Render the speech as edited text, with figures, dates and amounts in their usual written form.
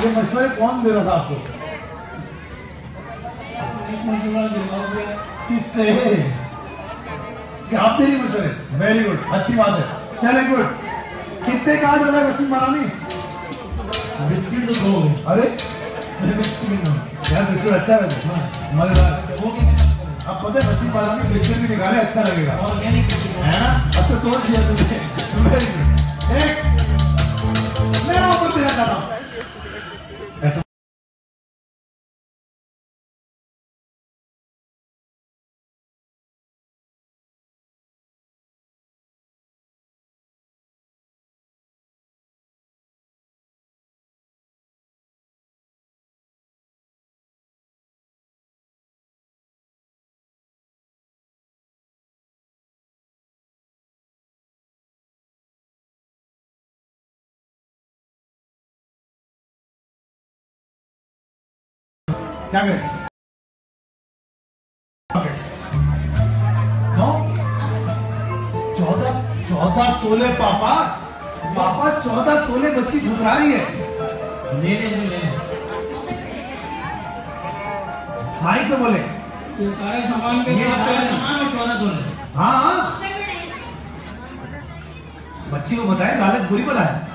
ये मशवरे कौन दे रहा था आपको? किससे? क्या आप मेरी मशवरे? वेरी गुड, अच्छी बात है। चले गुड। कितने कहा जाना वसीम महारानी? बिस्किट तो दो। अरे बिस्किट यार, बिस्किट अच्छा है, मजेदार। अब पता है वसीम महारानी बिस्किट भी निकाले, अच्छा लगेगा है ना? अब तो सोच लिया तुमने। एक मैं ऑफर देना चाहता हूँ ऐसा। क्या करें? नो 14 तोले पापा 14 तोले बच्ची घुरा रही है। ले भाई तो बोले ये सारे सामान के सारे सामान और 14 तोले। हाँ बच्ची को बताए लालच बुरी बला है।